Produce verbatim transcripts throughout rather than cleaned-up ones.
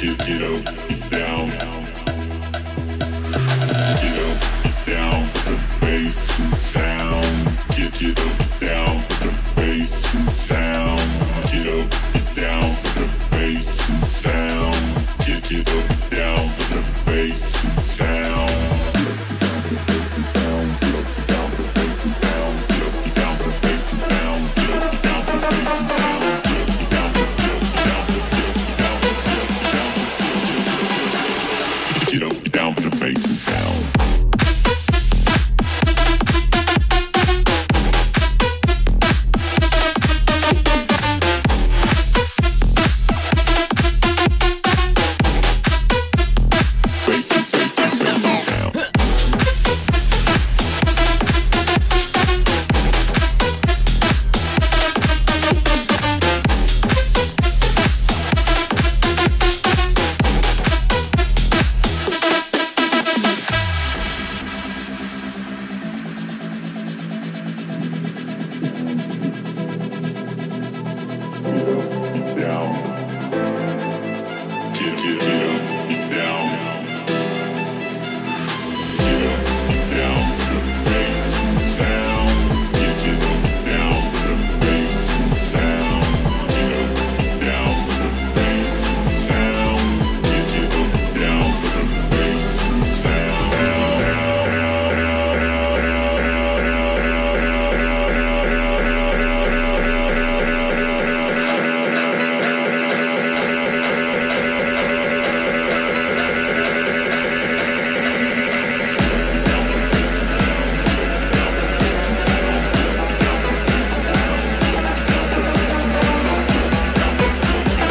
get, get up, get down. Get up, get down, the bass and sound. Get, get up, get down, the bass and sound. Get up, get down, the bass and sound. Get, get up, get down, the bass and sound. Get up, get down for the bass and sound.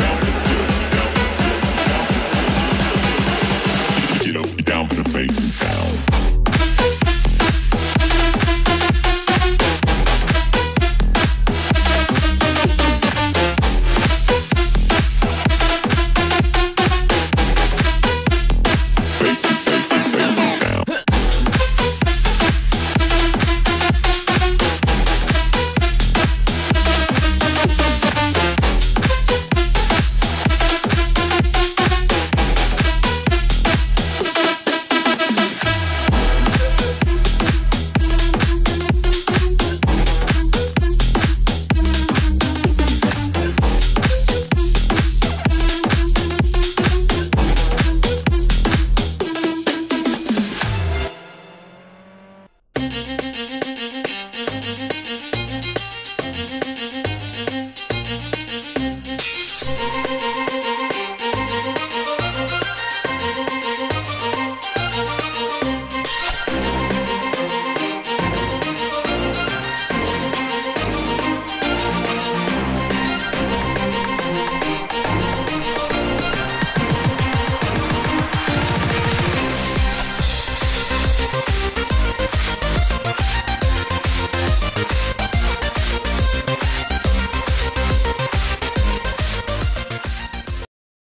Down for the bass and sound.